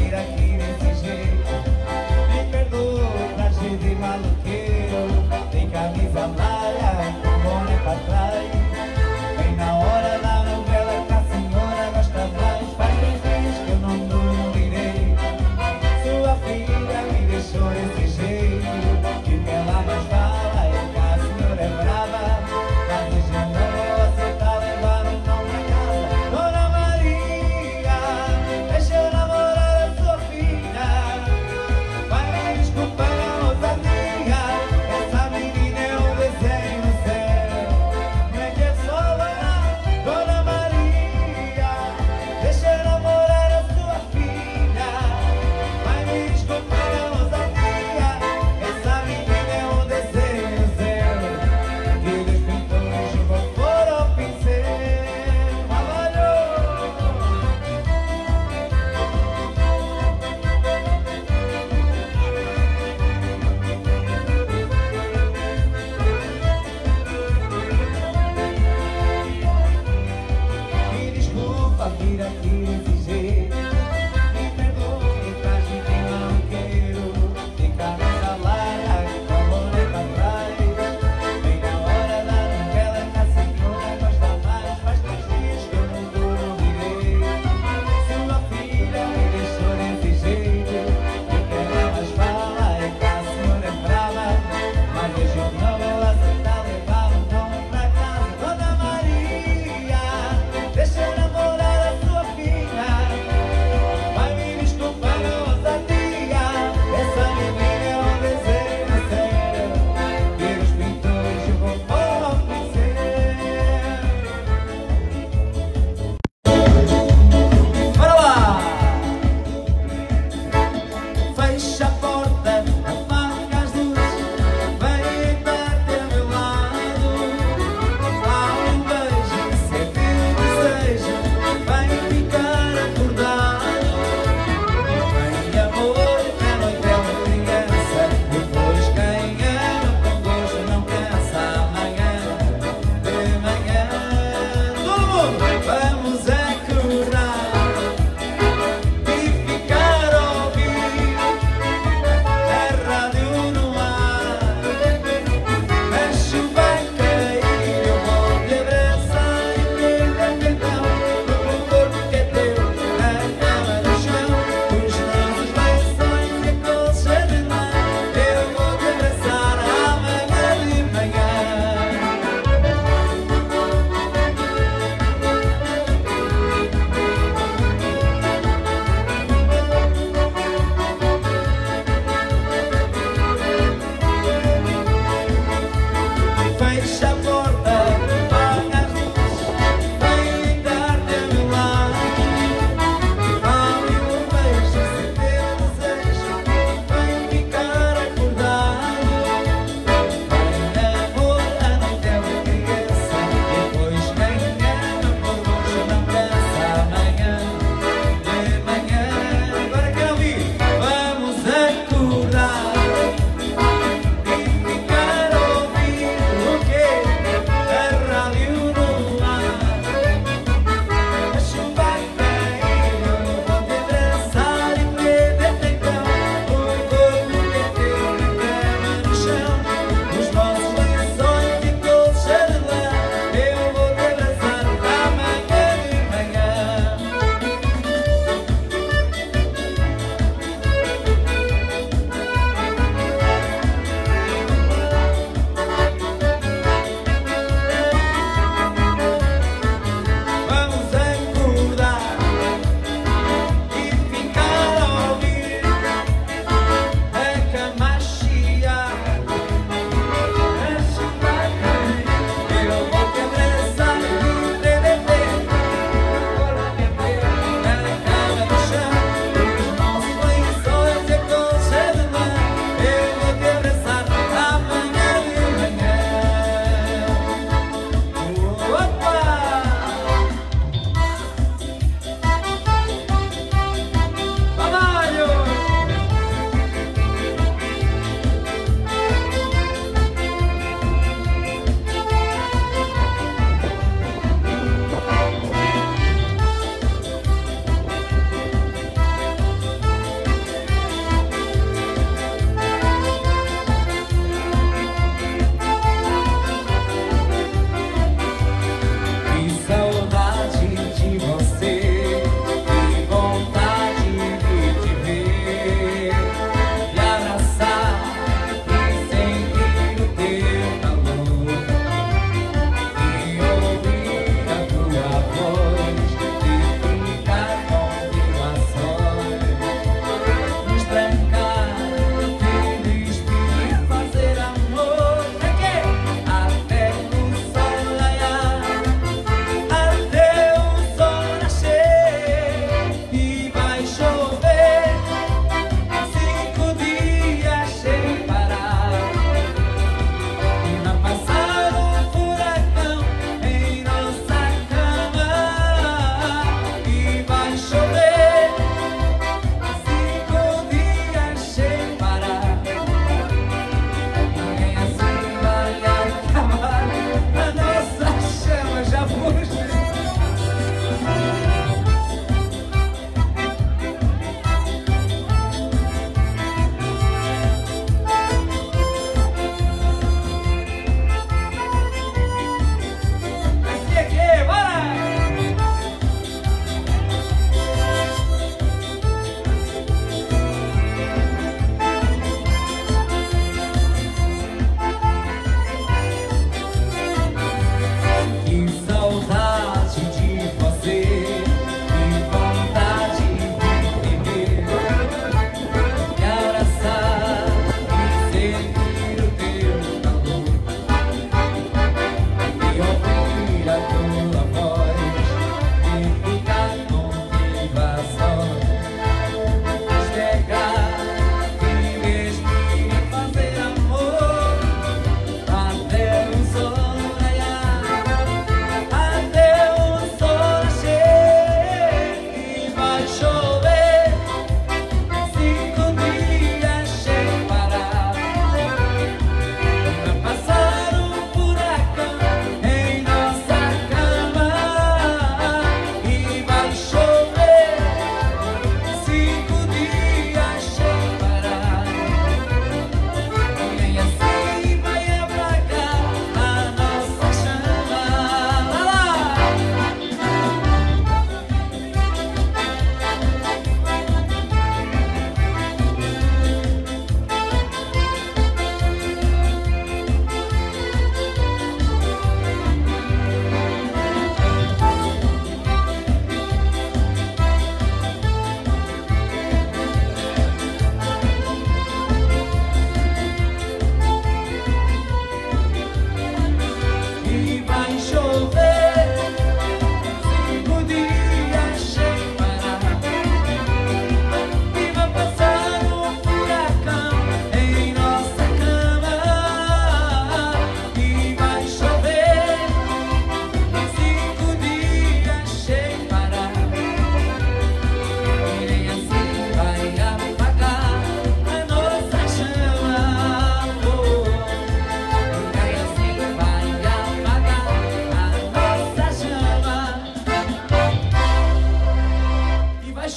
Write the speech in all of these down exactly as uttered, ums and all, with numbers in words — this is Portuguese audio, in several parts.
vir aqui desse jeito. Me perdoa o traje de maloqueiro, tem camisa malha com boné pra trás. Bem na hora da novela que a senhora gosta mais. Faz três dias que eu não dormirei. Sua filha me deixou desse jeito, que o que ela mais fala é que a senhora é brava. Mas hoje eu não vou aceitar levar o nome pra casa. Dona Maria, deixa eu namorar a sua filha.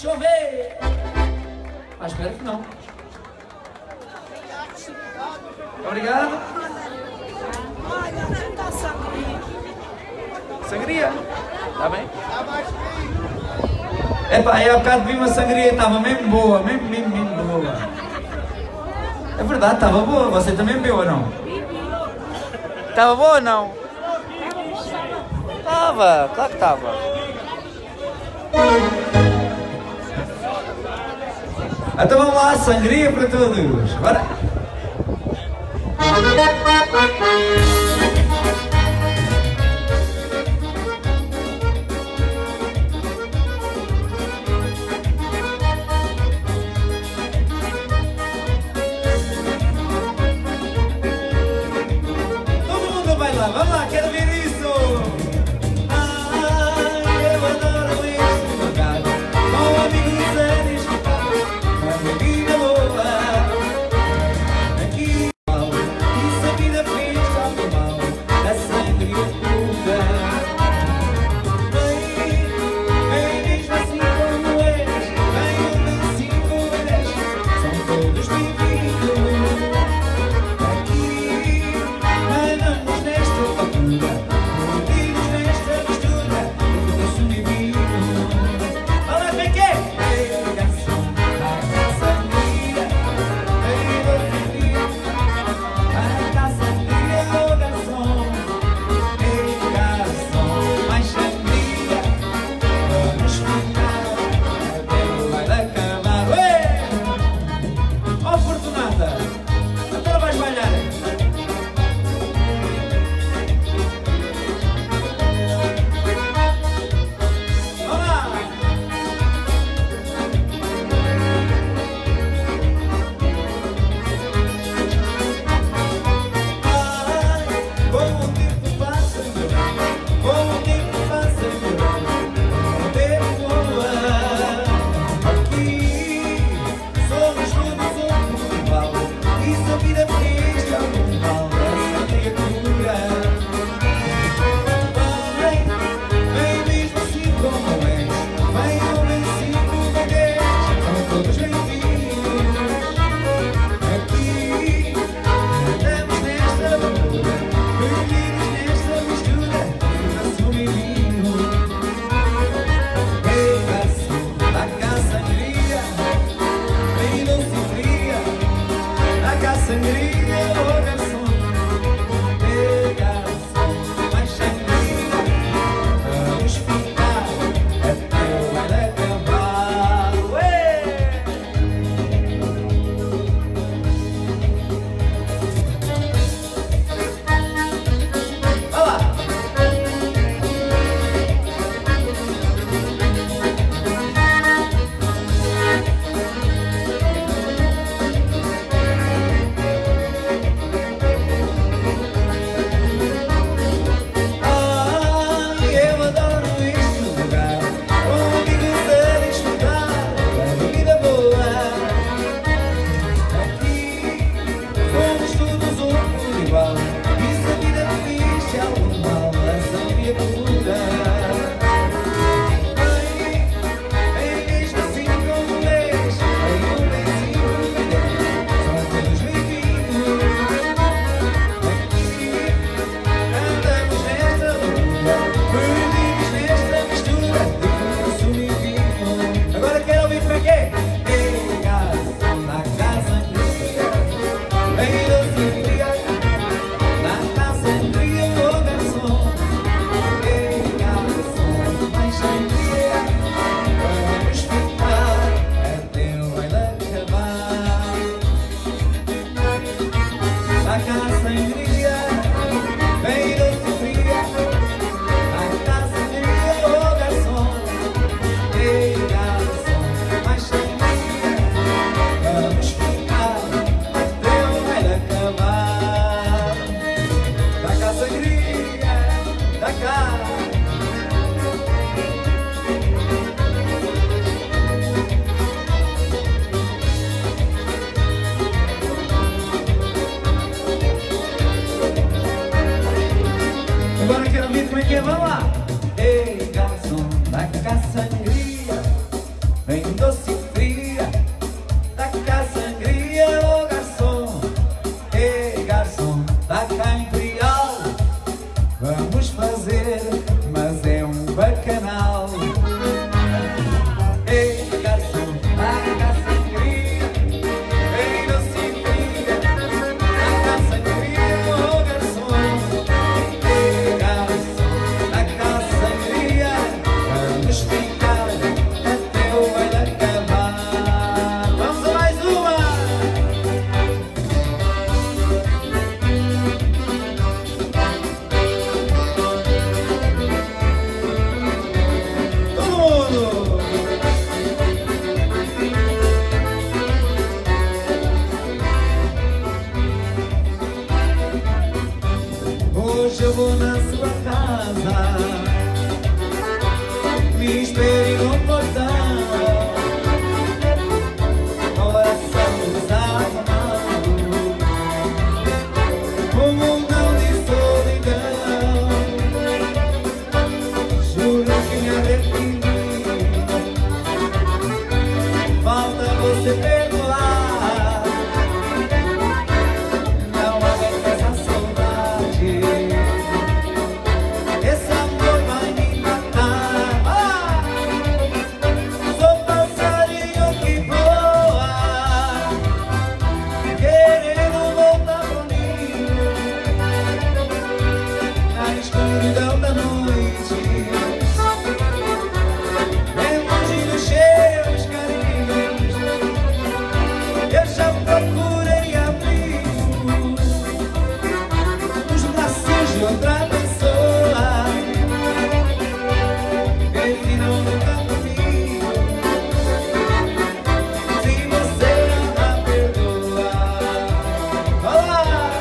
chover. Ah, espero que não. Obrigado. Sangria. Está bem? Epá, aí há bocado vi uma sangria, estava mesmo boa, mesmo, mesmo, mesmo boa. É verdade, estava boa. Você também bebeu ou não? Estava boa ou não? Estava, claro que estava. Então vamos lá, sangria para todos. Bora! Todo mundo vai lá, vamos lá, quero ver isso! Ai, eu adoro isso, tocar com amigos a desfrutar, uma vida boa. Aqui, e se a vida fez algo mal, doce e fria, dá cá sangria, ô garçom. Ei, garçom, dá cá imperial. Vamos fazer, mas é um bacanal. Ei, garçom, dá cá sangria, ei, doce e fria, dá cá sangria, ô garçom. Ei, garçom, dá cá sangria, vamos ficar até o baile acabar. Vamos a mais uma! Todo mundo! Hoje eu vou na sua casa, me espere no portão, coração desarmado, um mundão de solidão. Juro que me arrependi, falta você perdoar. Não aguento essa saudade, esse amor vai me matar. Ah! Sou passarinho que voa, querendo voltar pro ninho, na escuridão da noite, bem longe dos seus carinhos. Eu já procurei abrigo nos braços de outra pessoa. Esse não nunca comigo, se você ama, perdoa. Olá!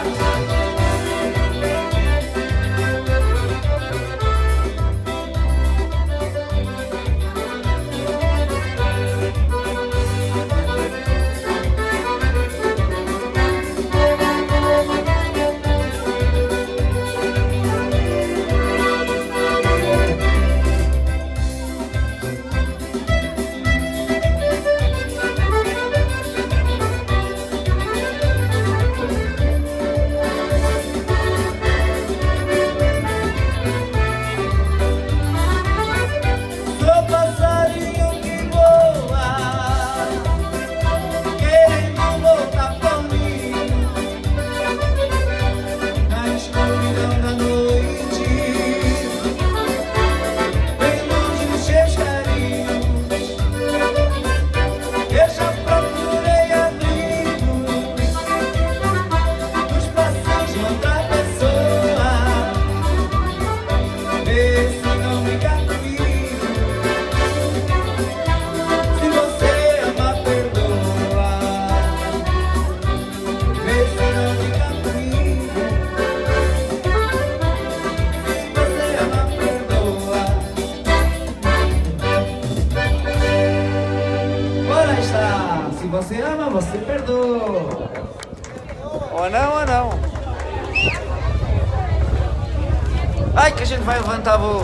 Sou passarinho que voa, querendo voltar pro ninho, na escuridão da noite, bem longe dos seus carinhos. Eu já procurei abrigo nos braços de outra pessoa. Vê se não fica comigo, se você ama, perdoa. Vê se não fica comigo, se você ama, perdoa. Ora está! Se você ama, você perdoa. Ou não, ou não. Ai, que a gente vai levantar voo.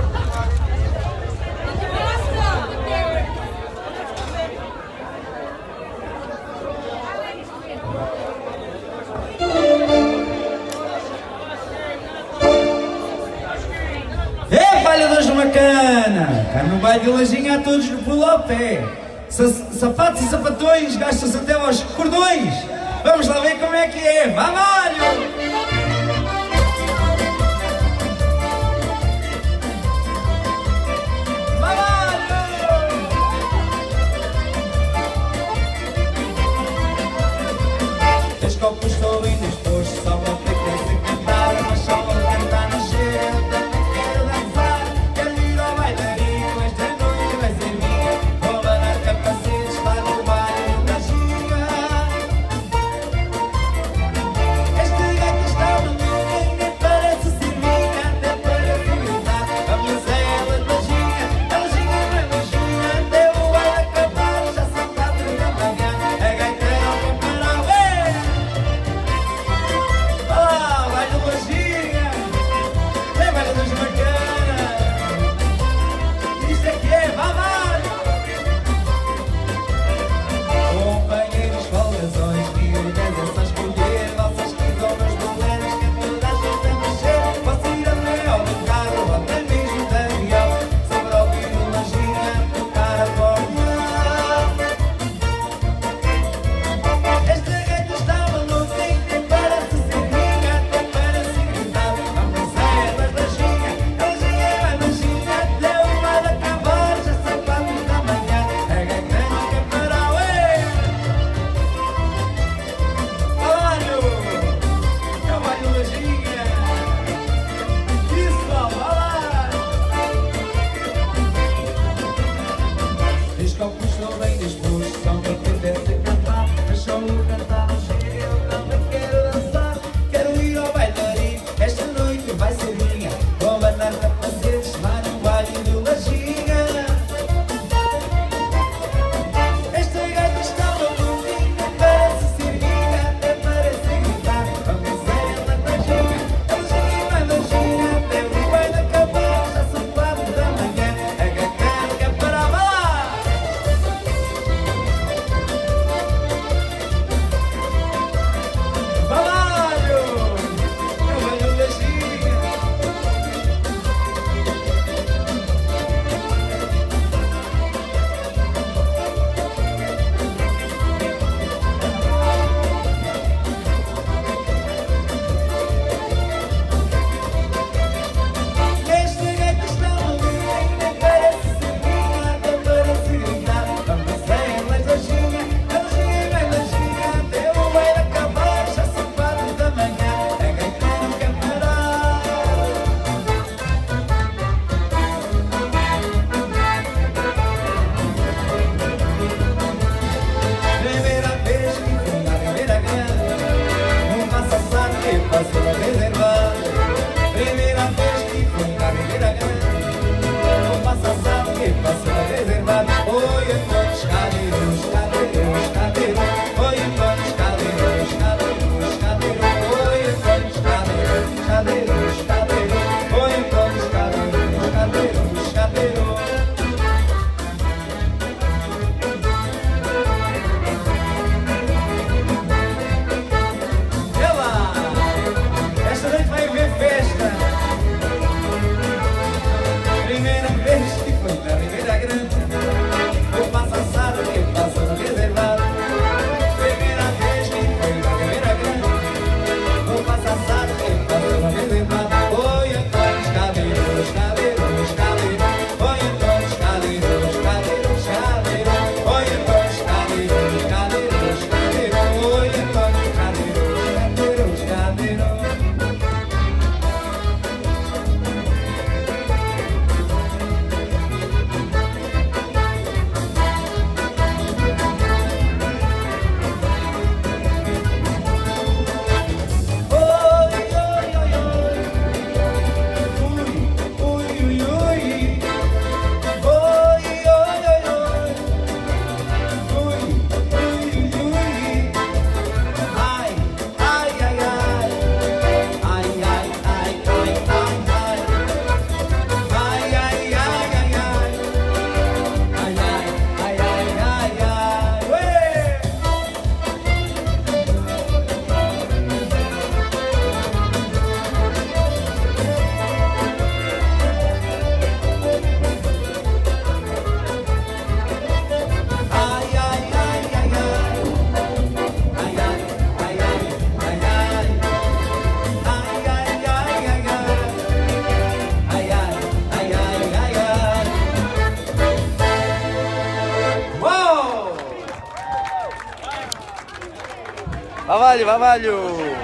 É, falhadores de uma cana! Cá no baile de Lajinha, a todos no pulo ao pé. Sa- Sapatos e sapatões, gastam-se até aos cordões. Vamos lá ver como é que é. Vamos! Os copos estou indisposto, só vou ter que cantar, mas só vou cantar na xereta. Quero dançar, quero ir ao bailarino, esta noite vai ser minha. Vou abanar capacetes, lá no baile da Ginga. Este gato está Babalho, babalho!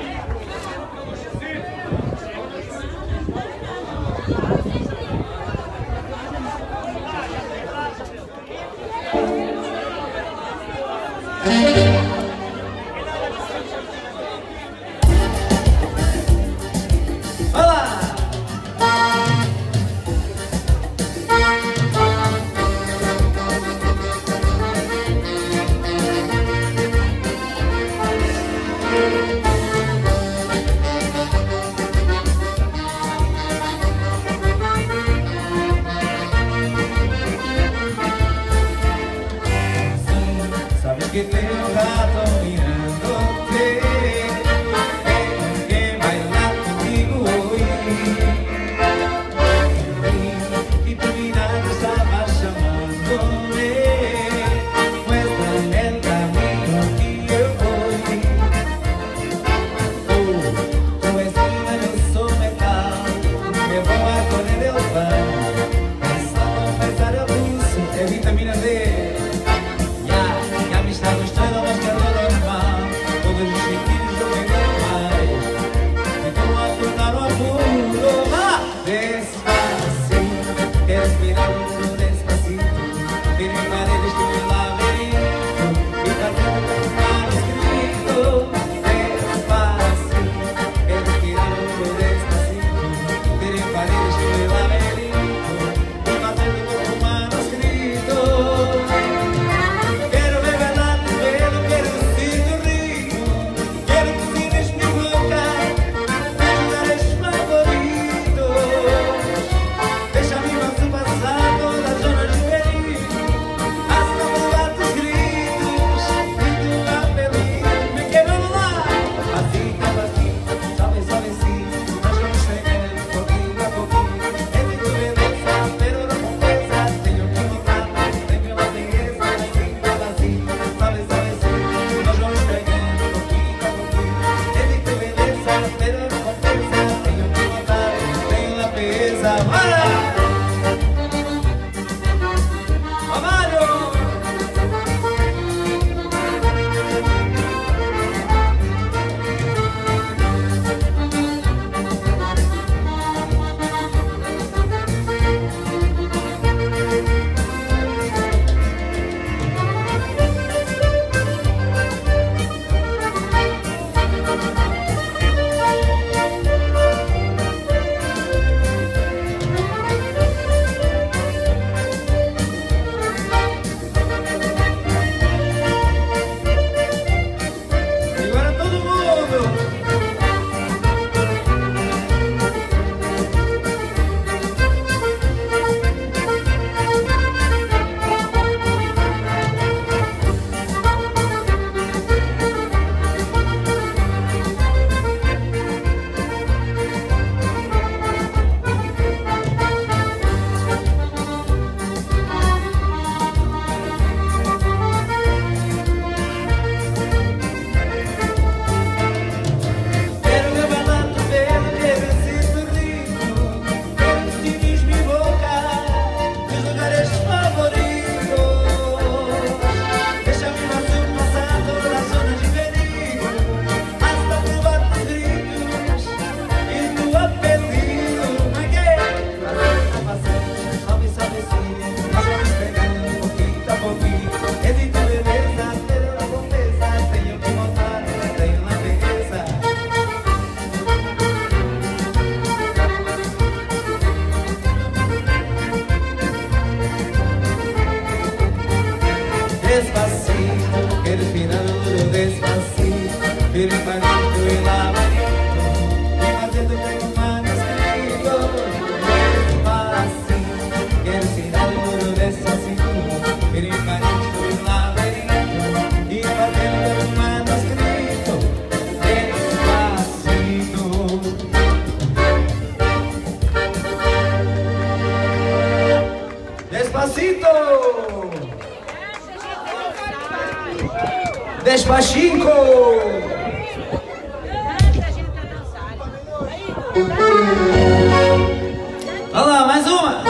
Que tengo un gato mirándote, que bailar contigo hoy, y tu mirada estaba llamándome, muéstrame el camino que yo voy. Oh, tu encima yo soy metal, me voy a correr del pan, pensando pensar el pulso, é vitamina D. Está gostando, mas que é normal. Todos os sentidos não vendem mais. Então a tornar o apuro. Ah! Despacito, respirar um despacito. Ver em paredes do meu laberinto e fazendo um manuscrito. Despacito, respirar um despacito. Ver em paredes do meu laberinto e fazendo um manuscrito. Despacito, respirando despacito, firmando el laberinto y fazendo como manuscrito. Despacito, respirando despacito, firmando el laberinto y fazendo como manuscrito. Despacito. Despacito. Despachinho! Olha lá, mais uma!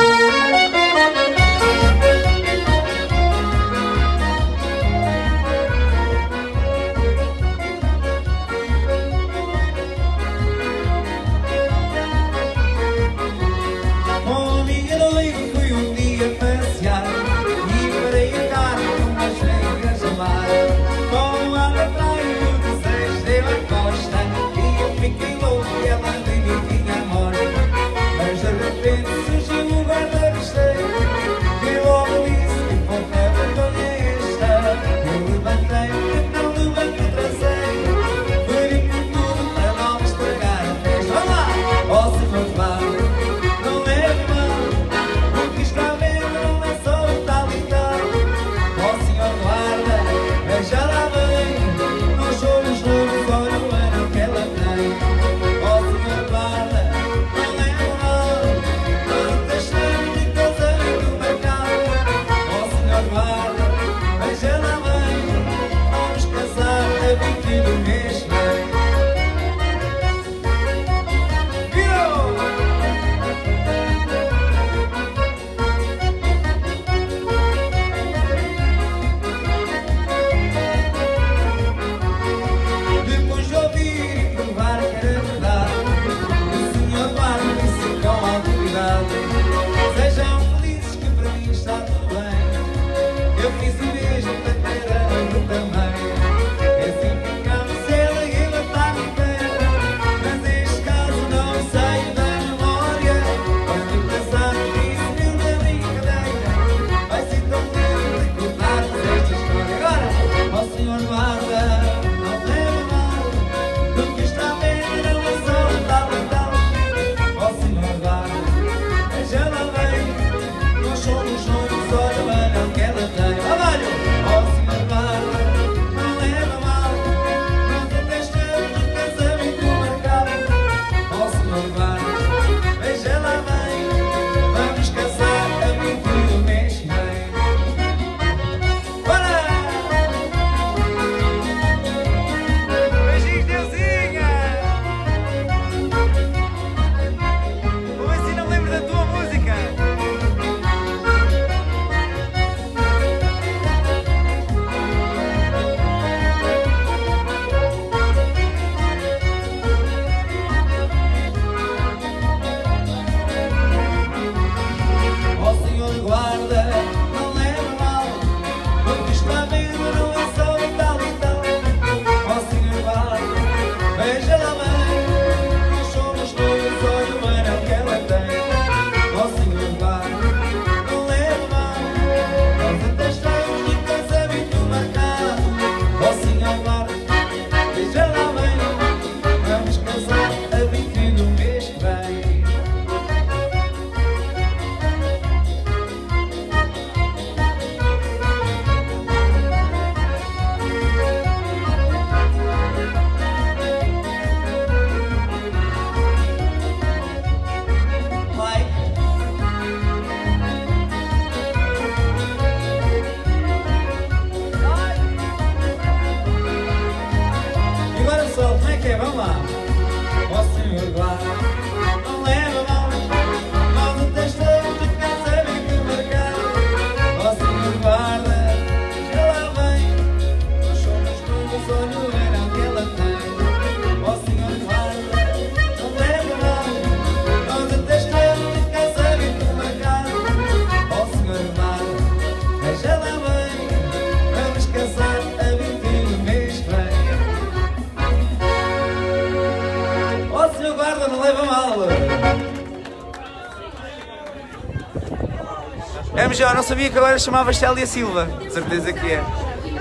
ó Senhor guarda, não leva mal, porque está bem não é só tal e tal. Ó Senhor guarda, veja lá bem, nós somos noivos, olha o anel que ela tem. Ó velho, ó Senhor guarda, não leva mal, nós até estamos no casamento marcado. Ó Senhor guarda, veja lá bem, vamos casar a vinte do mês que vem. Bora! Beijinhos, Deusinha! Vou ver se não lembro da tua música. Ó Senhor guarda, não leva mal, porque está bem, mas não é só tal e tal. Ó Senhor guarda, veja lá bem, nós somos noivos, olha o anel que ela tem. Ó Senhor guarda, não leva mal, nós até estamos de casamento marcado. Ó Senhor guarda, veja lá bem, vamos casar a vinte do mês que vem. Vai. E agora só, como é que é? Vamos lá. Ó Senhor guarda, não leva mal, nós até estamos de casamento marcado. Ó Senhor guarda, já lá vem, nós somos noivos, olha o anel que ela tem. Ó Senhor guarda, não leva mal, nós até estamos de casamento marcado. Ó Senhor guarda, veja lá bem, vamos casar a vinte do mês que vem. Ó Senhor guarda, não leva mal. É melhor, não sabia que agora chamava Célia Silva. De certeza que é.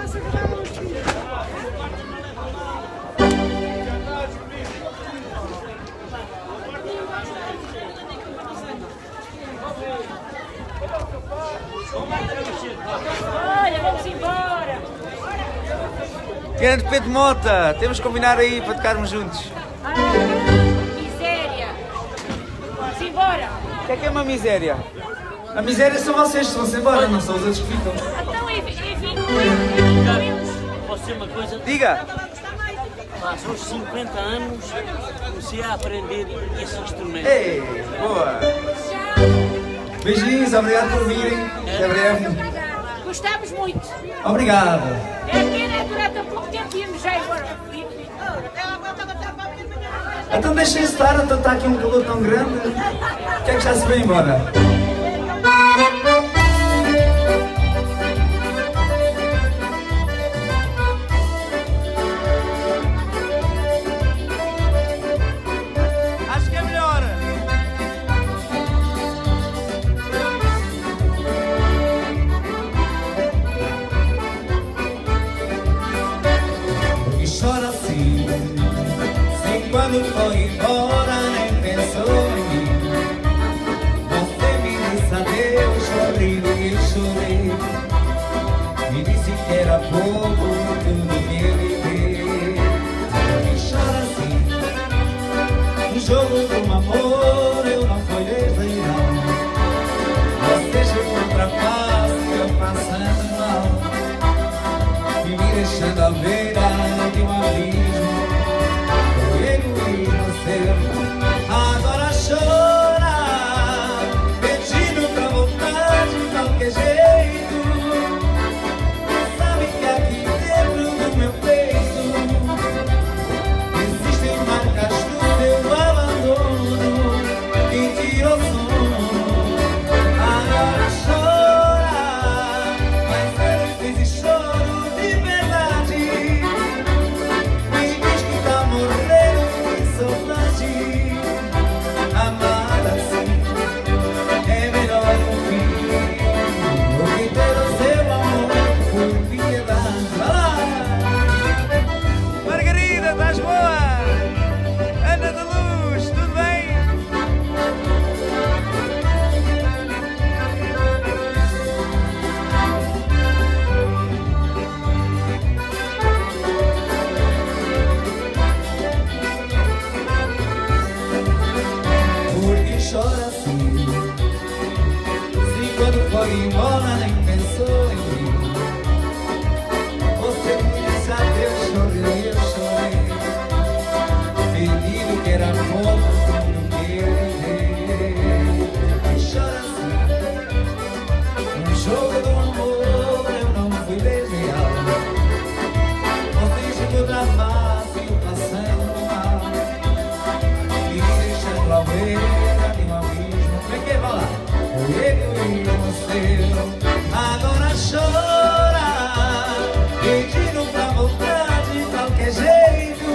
Olha, vamos embora! Grande Pedro Mota, temos que combinar aí para tocarmos juntos. Ah, miséria! Vamos embora! O que é que é uma miséria? A miséria são vocês, se vão-se embora, não são os outros que ficam. Então, enfim, Posso dizer uma coisa? Diga! Pá, são uns cinquenta anos comecei a aprender esse instrumento. Ei, boa! Beijinhos, obrigado por virem. Até breve. gostamos muito. Obrigado. É pena, durante pouco tempo íamos já embora. Então deixem estar, então está aqui um calor tão grande. O que é que já se vai embora? Acho que é melhor. Porque chora assim, se quando foi embora nem pensou em mim. Você me disse adeus, chorei e chorei. Me disse que era pouco tudo que eu vivi. Porque chora assim, no jogo do amor eu não fui desleal. Você jogou pra paz, eu passando mal, e me deixando à beira de um abismo. O egoísmo seu agora chora, pedindo pra voltar de qualquer jeito. Sabe que aqui sorriu e eu chorei. Pedido que era pouco, não queria viver. Chora assim, no jogo do amor eu não fui desleal. Você chegou da fácil, passando mal, e me deixando ao beira de um abismo. Como é que vai lá? O egoísmo seu agora chora, pedindo pra voltar de qualquer jeito.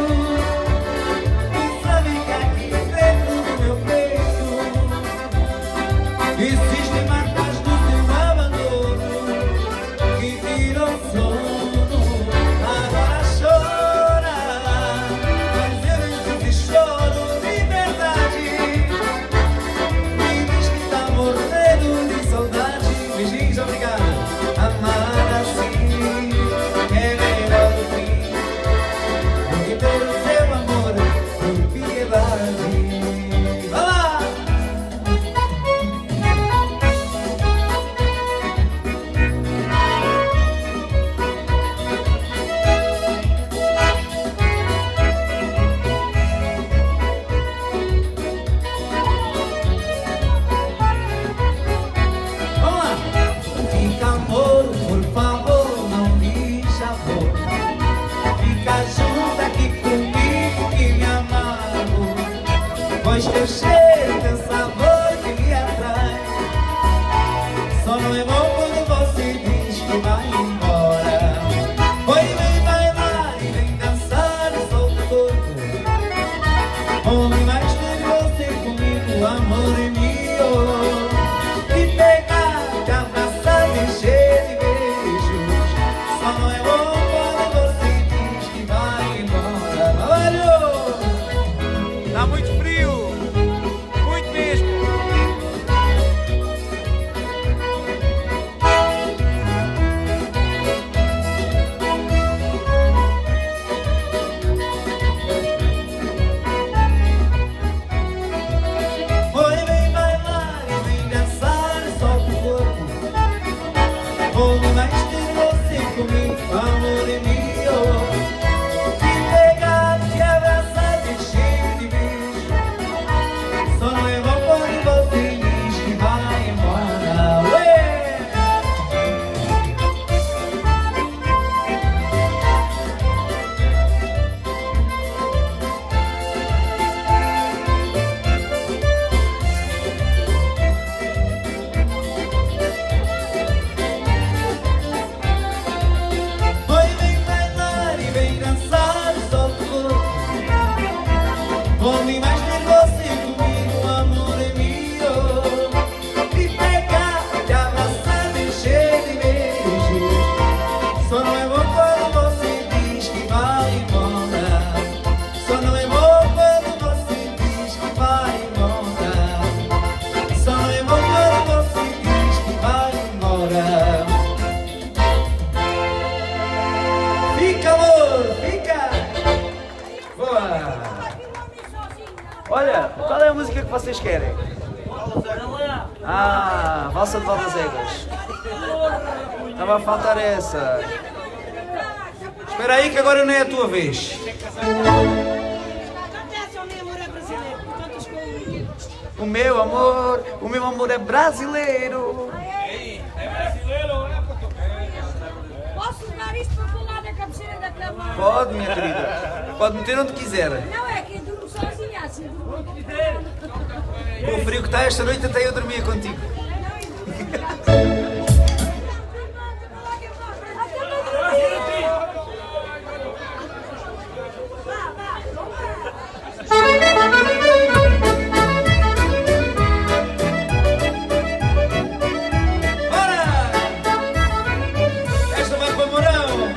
E sabe que aqui dentro do meu peito existem marcas do seu abandono que tiram o sono. Agora chora, mas eu insisto e choro de verdade. Me diz que tá morrendo de saudade. Beijinhos, obrigado. Amar assim é melhor do fim do que ter o seu amor por piedade. Vai lá! Vamos lá! Fica amor, por favor, não me chamou. Fica junto aqui comigo que me amargo, pois teu cheiro, teu sabor que me atrai. Só não é bom quando você diz que vai embora. Oi, vem bailar e vem dançar e solta o corpo. Homem, mais ter você comigo, amor é meu. E pegar, te abraçar, me encher de beijos. Só não é bom quando você diz que vai embora. Valeu! Tá muito frio, muito mesmo. Oi, vem bailar e vem dançar e solta o corpo. Vou mais ter você comigo, amor é meu. Te pegar, te abraçar, te encher de beijo. Só não é bom quando você diz que vai embora. Ué! Oi, vem bailar e vem dançar e solta o corpo. Vou me mais ter você comigo, amor é meu. Te pegar, te abraçar, me encher de beijos. Só não é bom quando você diz que vai embora. Só não é bom quando você diz que vai embora. Só não é bom quando você diz que vai embora. Fica, amor, fica! Boa! Olha, qual é a música que vocês querem? Ah, Valsa de Valdas Egas. Estava a faltar essa. Espera aí que agora não é a tua vez. O meu amor, o meu amor é brasileiro. Posso usar isto para falar da cabeceira da cama? Pode, minha querida. Pode meter onde quiser. Não, é que eu durmo sozinha assim. Com o frio que está esta noite até eu dormia contigo. Bora! Esta vai para o Mourão.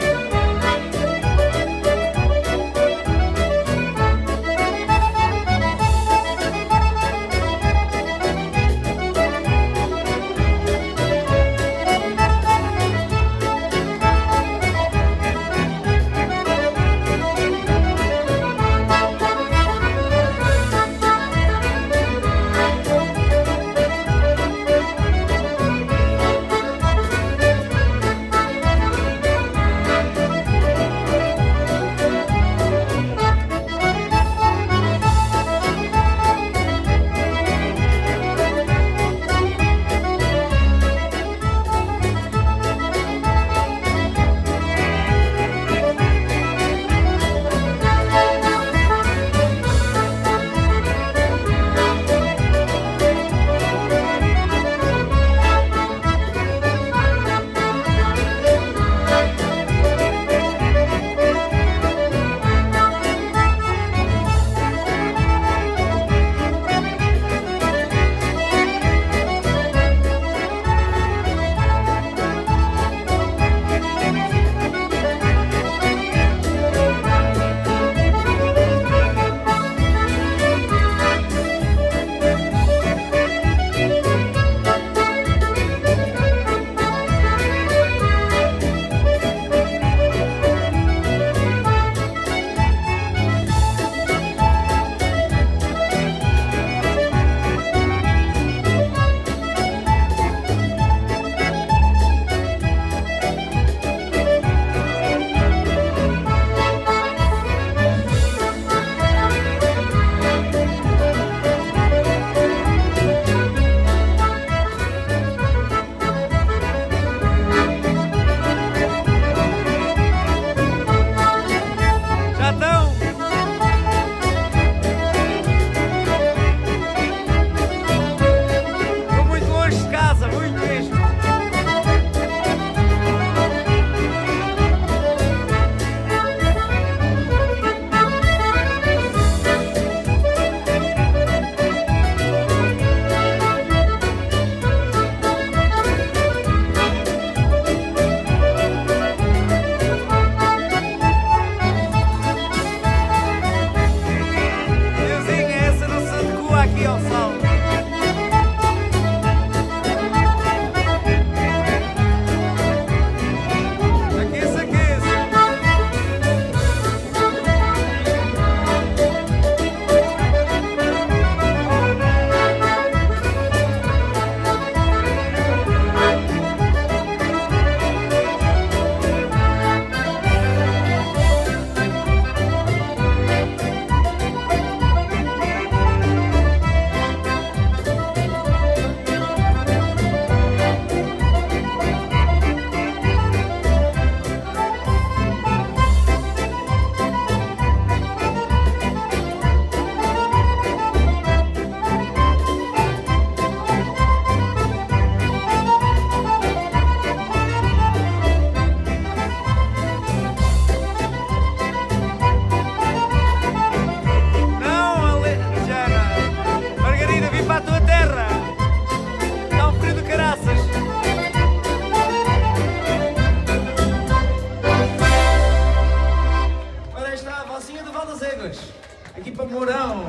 Aqui para Mourão.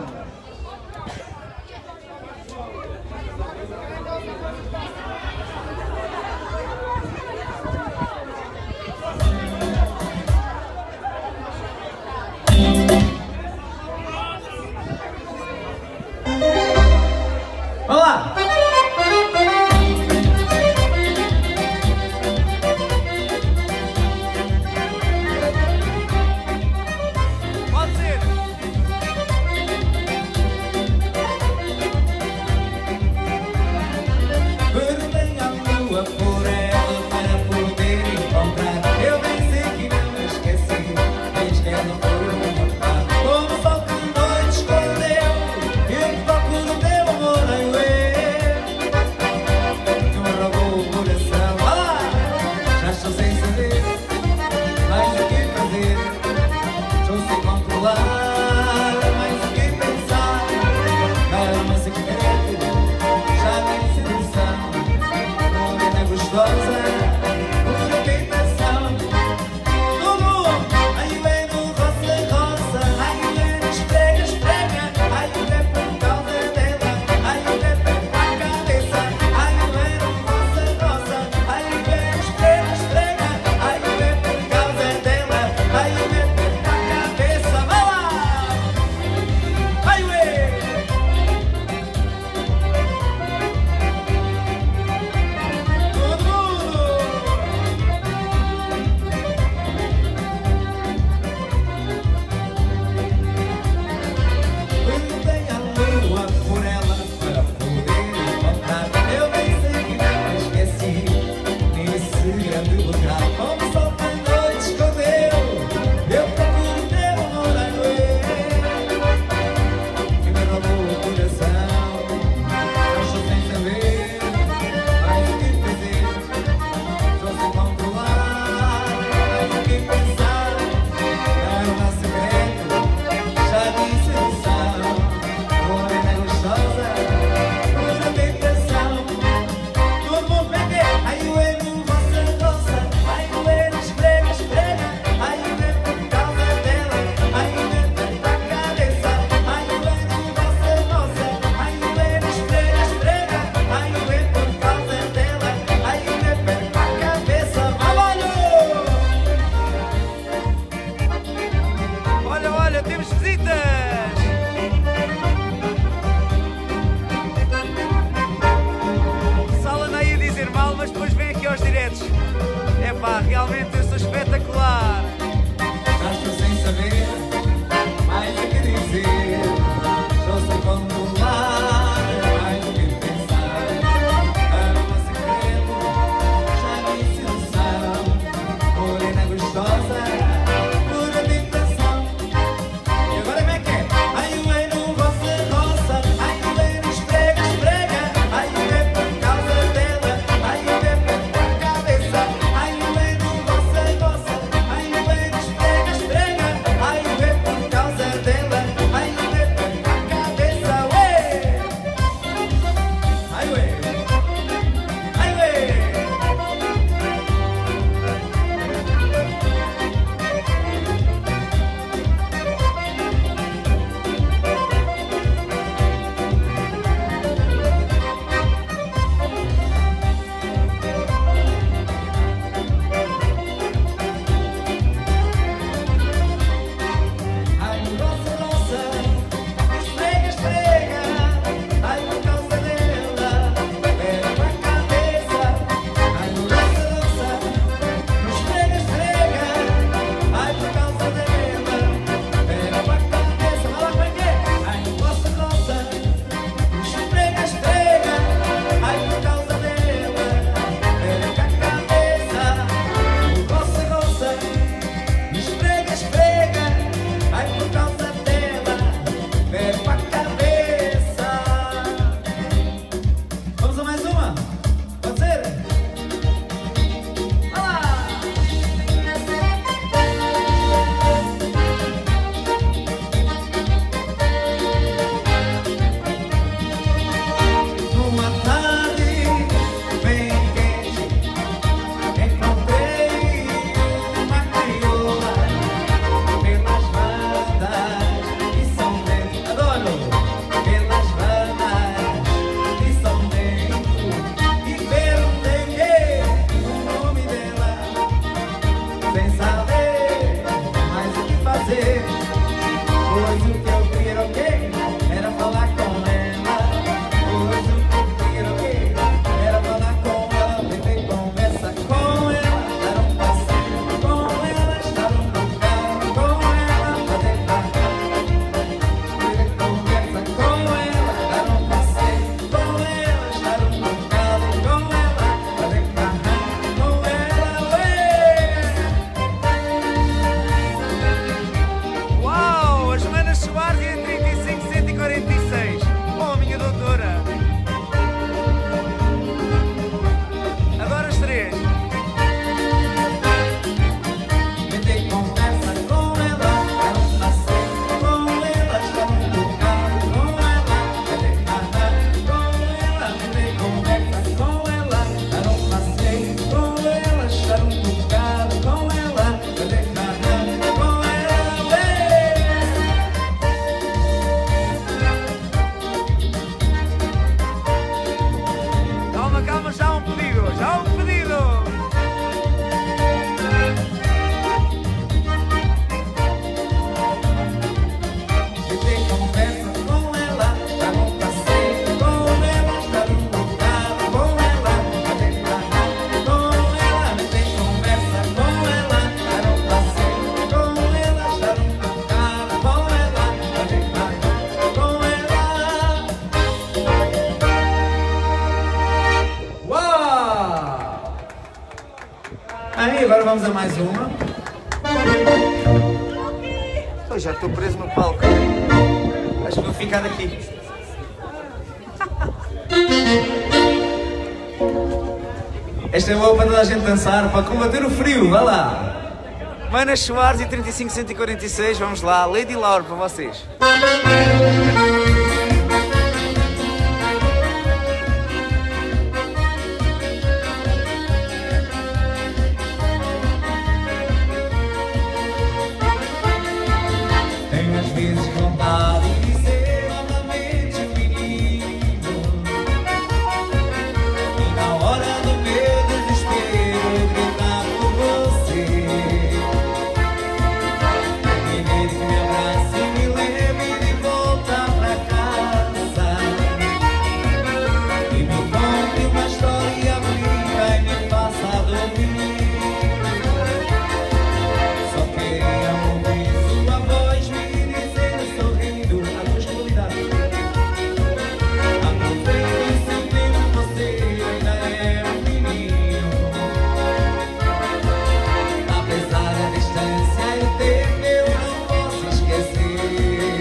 Vamos lá! Pode ser! Perguntei à lua por ela para poder encontrar. Eu bem sei que não me esqueci, mas que ela foi uma paz. Como o sol que de noite escondeu, eu procuro teu amor em ver. Tu me roubou o coração, ah, já estou sem saber mais o que fazer. Estou sem controlar, mais o que pensar. Calma, secreto, já nem sedução. Morena gostosa, pura tentação. Tudo, ai o é no roça, roça. Ai o é no esprega, esprega. Ai o é por causa dela. Ai o é para a cabeça. Ai o é no roça, roça. Ai o é no esprega, esprega. Ai o é por causa dela. Ai o é para a cabeça. Vai lá! Ai o é! Todo mundo! Perguntei à lua por ela para poder encontrar. Eu bem sei que não me esqueci nesse grande lugar. Como o sol da noite escondeu, eu procuro teu amor a doer. Que me roubou o coração, eu estou sem saber mais o que fazer. Estou sem controlar, mais o que pensar. Calma, secreto, já vi sedução. Morena gostosa, pura tentação. Todo mundo pede, ai o é no roça, roça. Ai o é no esprega, esprega. Ai o é por causa dela. Ai o é para a cabeça. Ai o é no roça, roça. Ai o é no esprega, esprega. Ai o é por causa dela. Ai o é para a cabeça. Trabalho! Olha, olha, temos visitas! O pessoal anda aí a dizer mal, mas depois vem aqui aos diretos. Epá, realmente eu sou espetacular! Já estou sem saber mais o que dizer. Estou sem controlar, mais o que pensar. Calma, secreto, já vi sedução. Morena gostosa, pura tentação. E agora como é que é? Ai o é no roça, roça. Ai o é no esprega, esprega. Ai o é por causa dela. Ai o é para a cabeça. Ai o é no roça, roça. vamos a mais uma. Eu já estou preso no palco. Acho que vou ficar daqui. Esta é boa para toda a gente dançar, para combater o frio, vá lá. Manas Soares e trinta e cinco cento e quarenta e seis, vamos lá, Lady Laura para vocês. Tenho às vezes vontade de dizer novamente o menino, e na hora do meu desespero gritar por você. Pedir que me abrace e me leve de volta pra casa, e me conte uma história bonita e me faça dormir. Só queria ouvir sua voz me dizer sorrindo a tua escuridão. Aproveite seu tempo, você ainda é um menino. Apesar da distância e o tempo, eu não posso esquecer.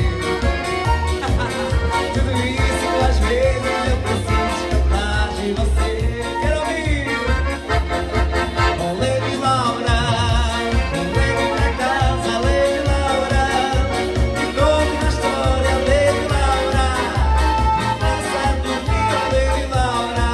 Tudo isso às vezes eu preciso escapar de você. Quero ouvir. Oh, Lady Laura, me leve pra casa, Lady Laura. Me conte uma história, Lady Laura. Me faça dormir, oh, Lady Laura.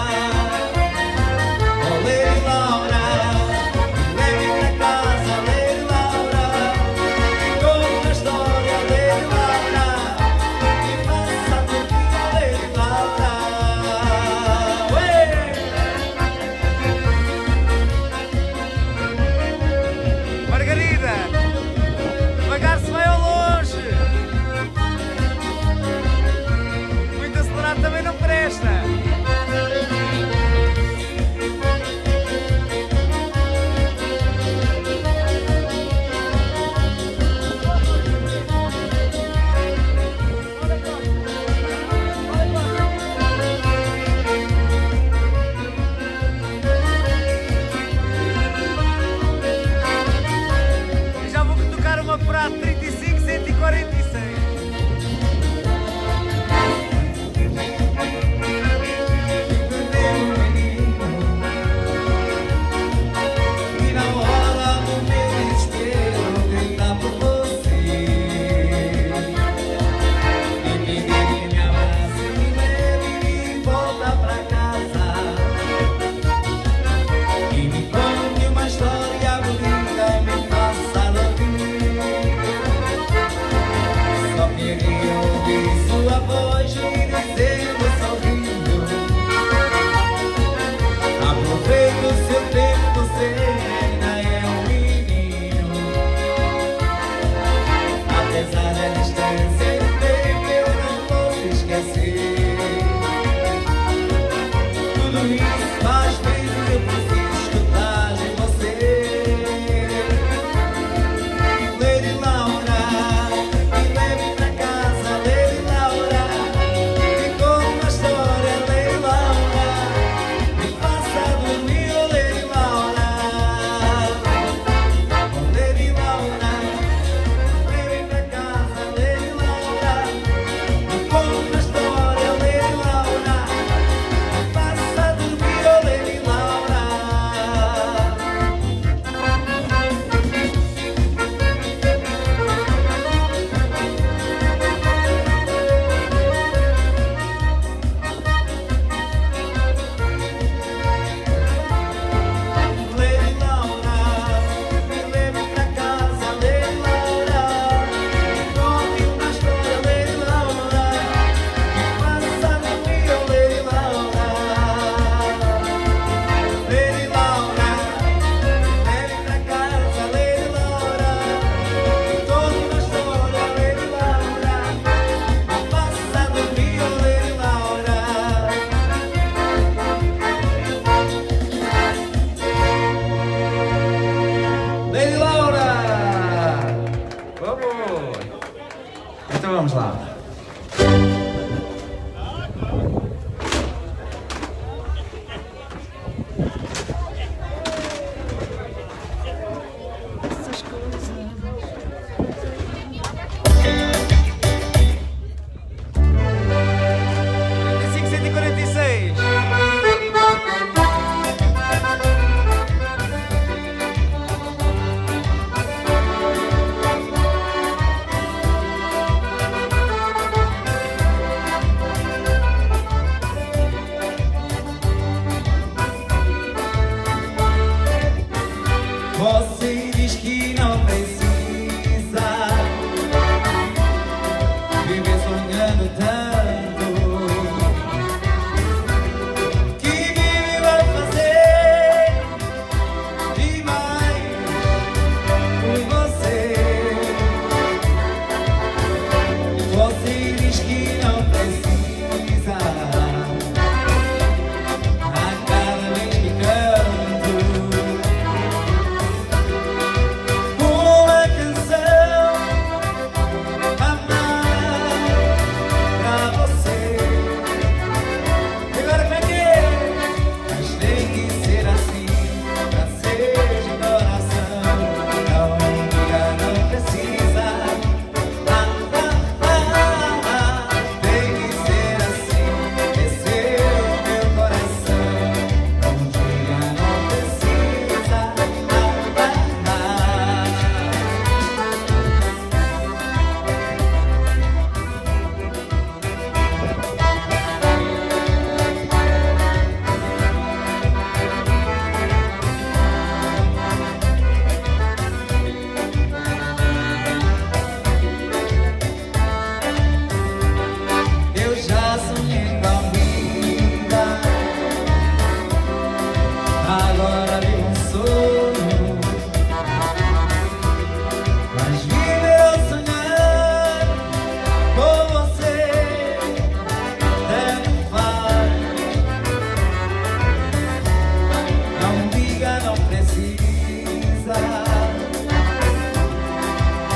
Oh, Lady Laura, me leve pra casa, Lady Laura. Me conte uma história, Lady Laura. Me faça dormir, oh, Lady Laura. Ué! Margarida, devagar se vai ao longe. Muito acelerado também não presta. E já vou tocar uma para trinta e cinco cento e quarenta e seis. E na hora do meu desespero gritar por você. E pedir que me abrace e me leve de volta pra casa, e me conte uma história bonita e me faça dormir. Só queria ouvir sua voz me dizendo sorrindo. Aproveita o seu tempo, você ainda é um menino. Apesar da distância e do tempo, eu não posso esquecer. Tudo isso às vezes eu preciso escutar de você. Lady Laura, me leve pra casa, Lady Laura. Me conte uma história, Lady Laura. Me faça dormir, oh, Lady Laura. Oh, Lady Laura, me leve pra casa, Lady Laura. Me conte uma história, Lady Laura. Me faça dormir, oh, Lady Laura. Lady Laura, me leve pra casa, Lady Laura. Me conte uma história, Lady Laura. Me faça dormir, oh, Lady Laura. Lady Laura, me leve pra casa, Lady Laura. Me conte uma história, Lady Laura. Me faça dormir, oh, Lady Laura. Lady Laura! Vamos! Então vamos lá.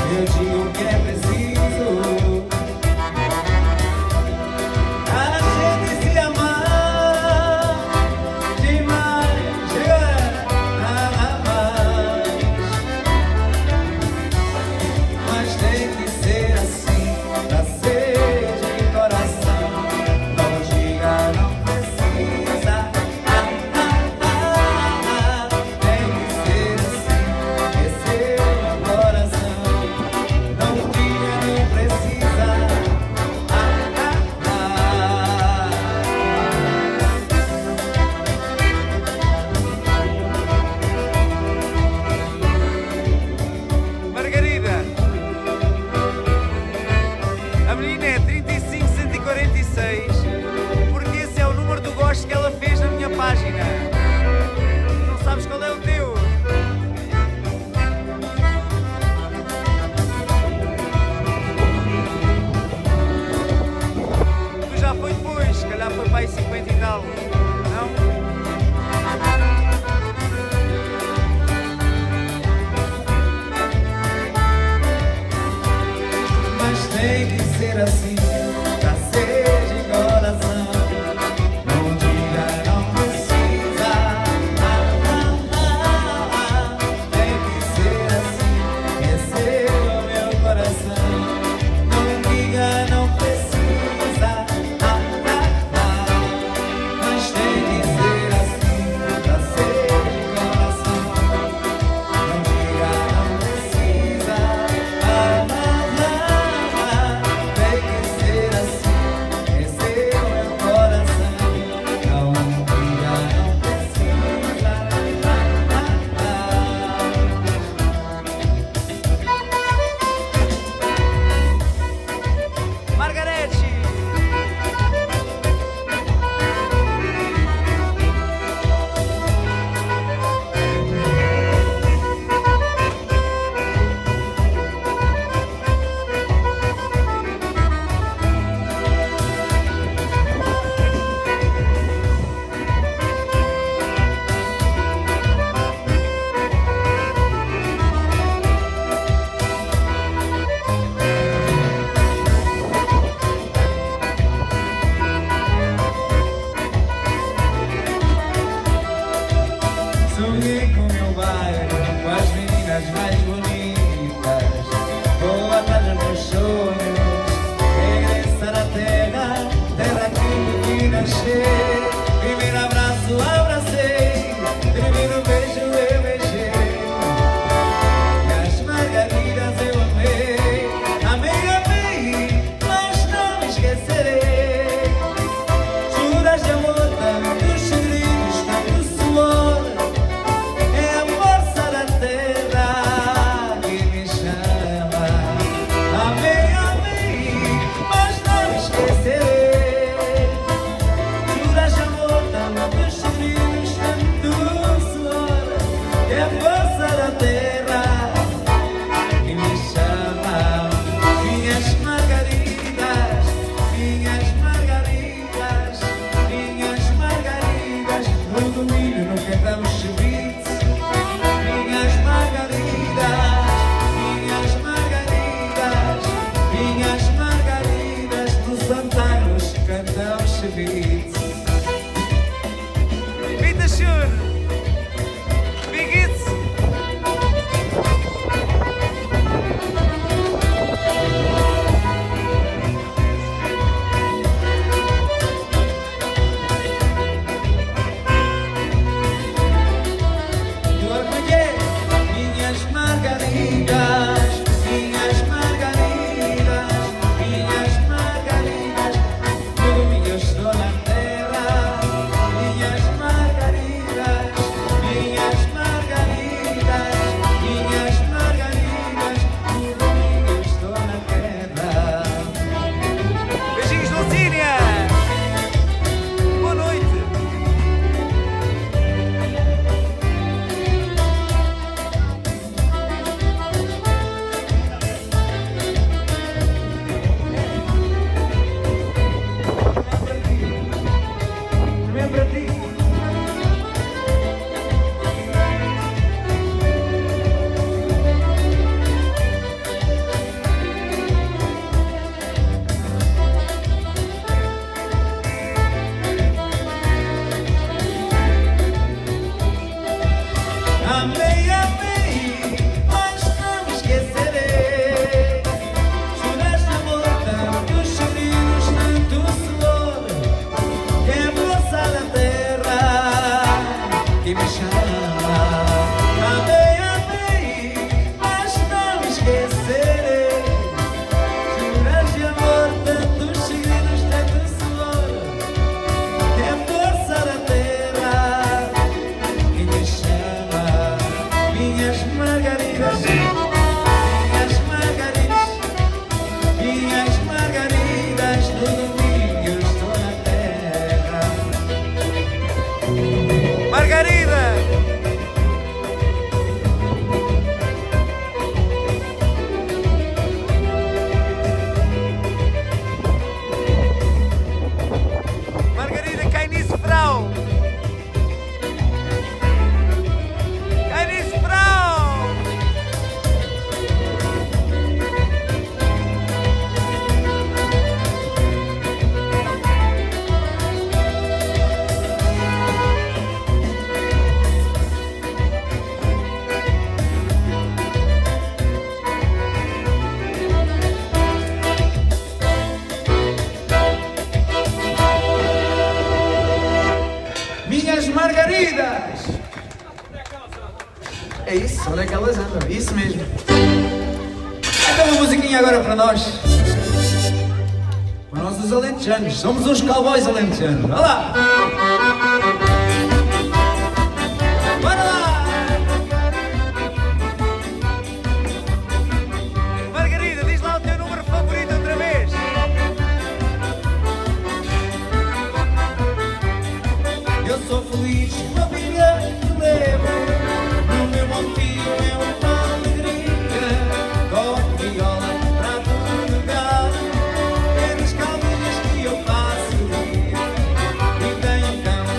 eu digo o que é preciso. A gente se amar demais, nada mais. Mas tem que ser assim, pra ser de coração. Não diga, não precisa. Ah, ah, ah, ah. Tem que ser assim, esse é o meu coração. Não diga, não precisa. Ah, ah, ah. Margarida, a menina é trinta e cinco, cento e quarenta e seis, porque esse é o número do gosto que ela fez na minha página. Não sabes qual é o teu? Tu já foi depois, se calhar foi para aí cinquenta e tal. Não? Mas tem que ser assim, pra ser de coração. Não diga, não precisa. Ah, ah, ah, ah. Tem que ser assim, receba o meu coração. Não diga, não precisa. Ah, ah, ah. Mas tem que ser assim, pra ser de coração. Não diga, não precisa. Ah, ah, ah, ah. Tem que serei. Juras de amor, tantos segredos, tanto suor, que a força da terra que me chama. Minhas margaridas, minhas margaridas, minhas margaridas, no domingo eu estou na terra. Margarida! Margarida, cai nisso, Frau! Cai nisso, Frau! Minhas margaridas! É isso, onde é que elas andam? Isso mesmo. Então uma musiquinha agora para nós. Para nós os alentejanos. Somos uns cowboys alentejanos. Olha lá! Bora lá! Margarida, diz lá o teu número favorito outra vez! Eu sou feliz com a vida que levo. No meu montinho é uma alegria. Toco viola, trato de gado. É das calminhas que eu passo o dia. E tenho cama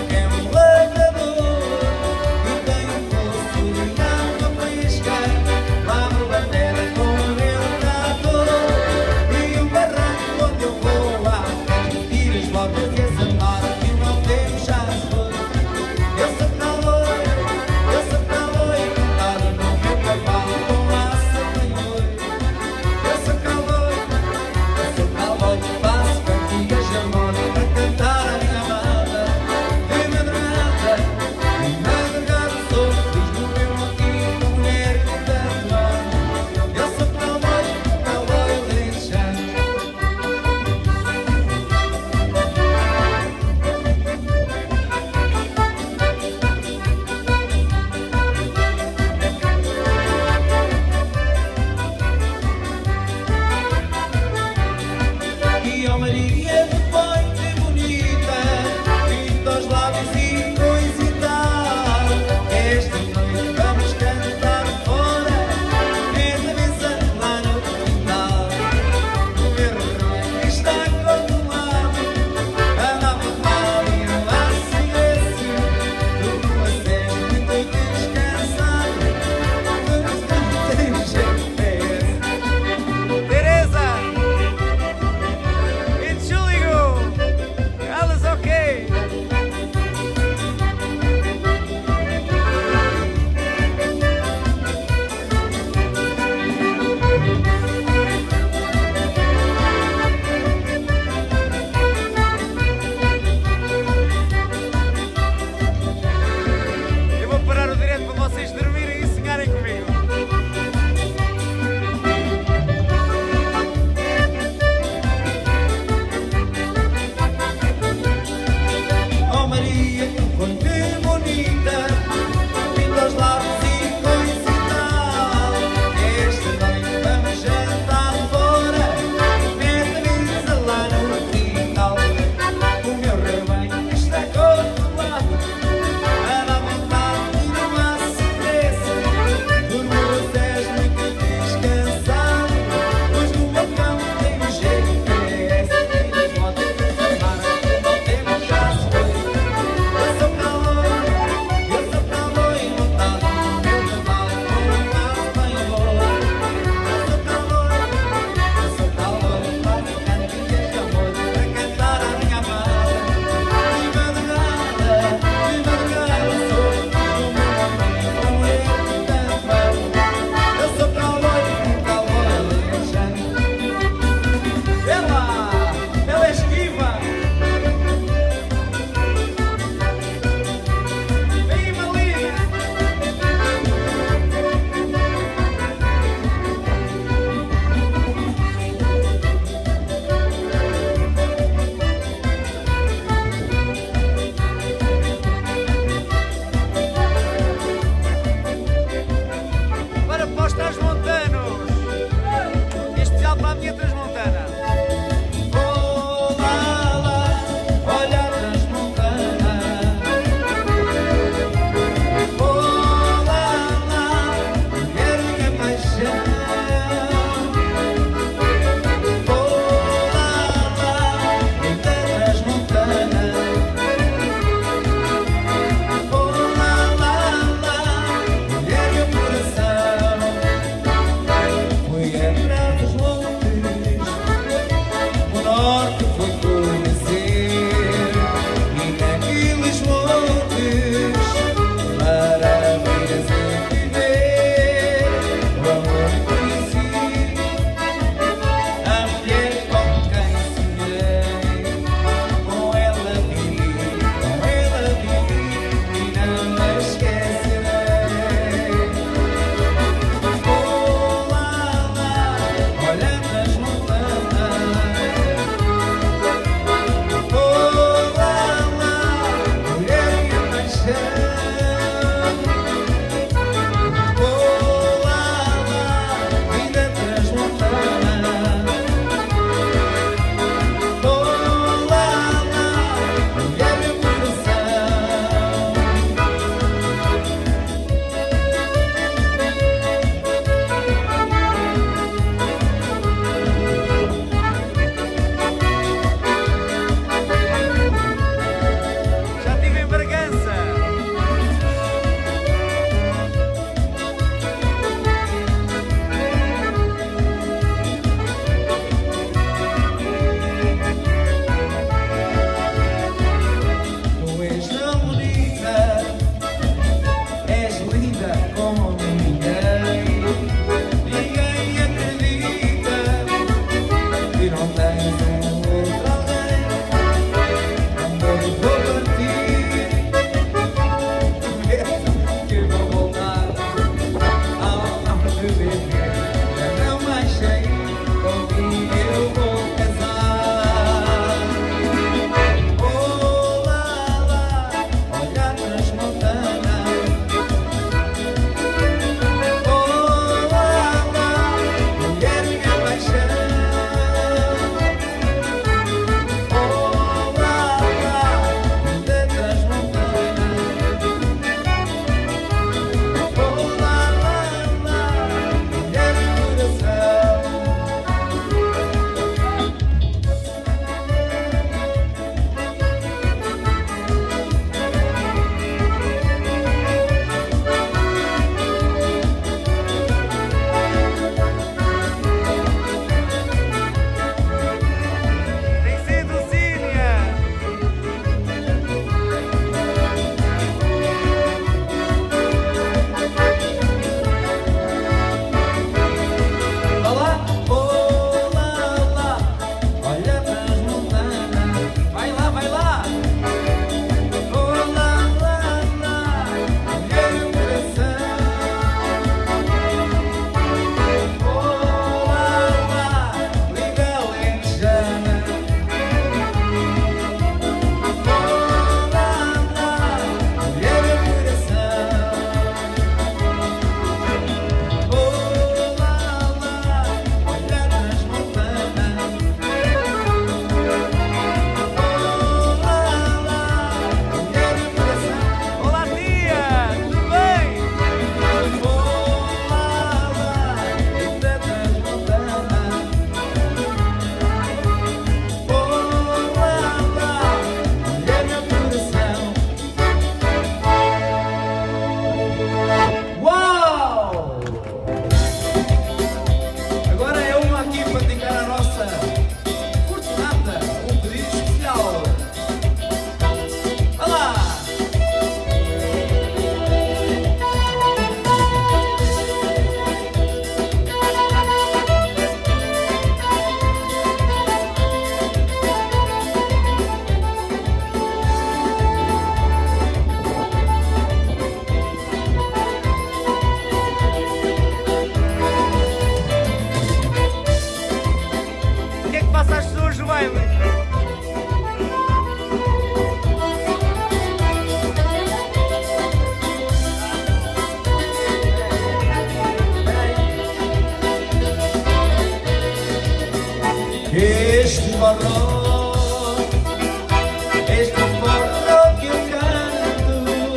este forró, este forró que eu canto,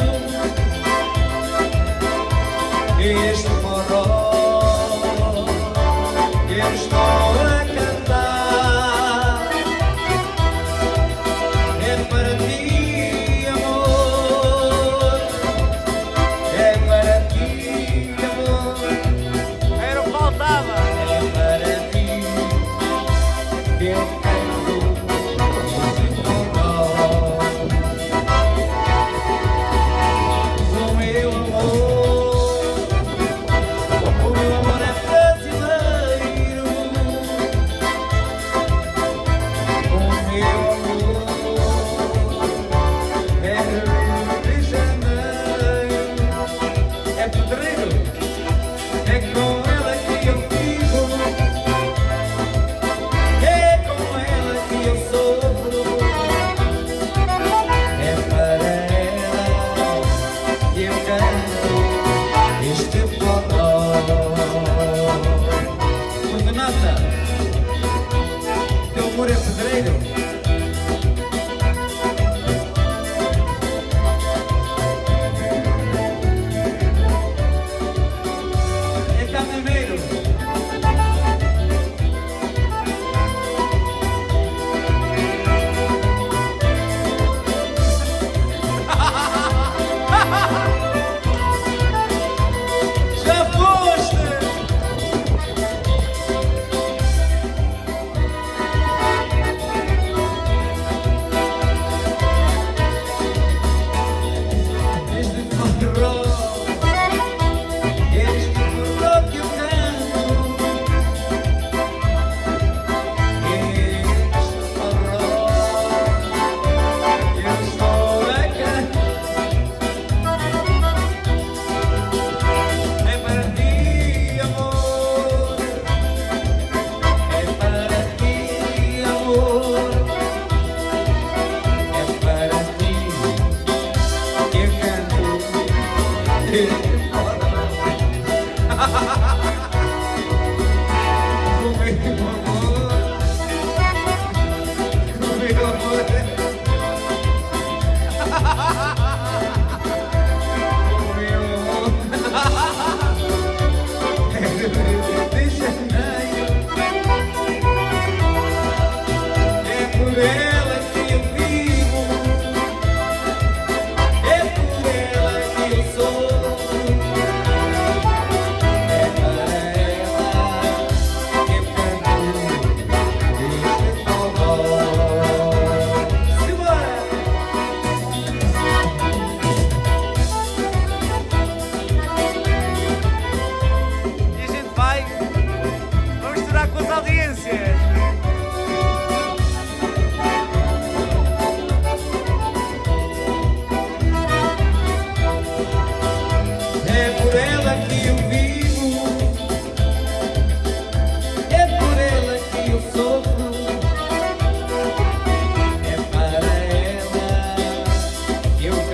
este forró que eu estou a cantar, é para ti, amor, é para ti, amor, Era o que faltava. é para ti que eu canto este forró. O meu amor, o meu amor é brasileiro. O meu amor é Rio de Janeiro. É pedreiro, é com ela que eu vivo, é com ela que eu sofro, é para ela que eu canto este forró. Condenada, teu amor é pedreiro. É caminhoneiro. Já foste! Este forró, este forró que eu canto, este forró que eu estou a cantar, é para ti, amor, é para ti, amor, é para ti que eu canto este forró. O meu amor, o meu amor, o meu amor é do Rio de Janeiro. É por ela que eu vivo, é por ela que eu sofro, é para ela que eu canto este forró. Simbora! E a gente vai. Vamos estourar com as audiências. É por ela que eu vivo, é por ela que eu sofro, é para ela que eu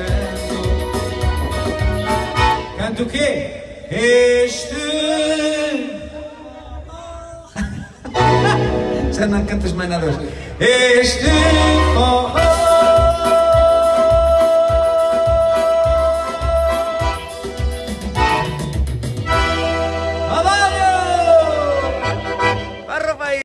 canto. Canto o quê? Este. Já não cantas mais nada hoje. Este forró.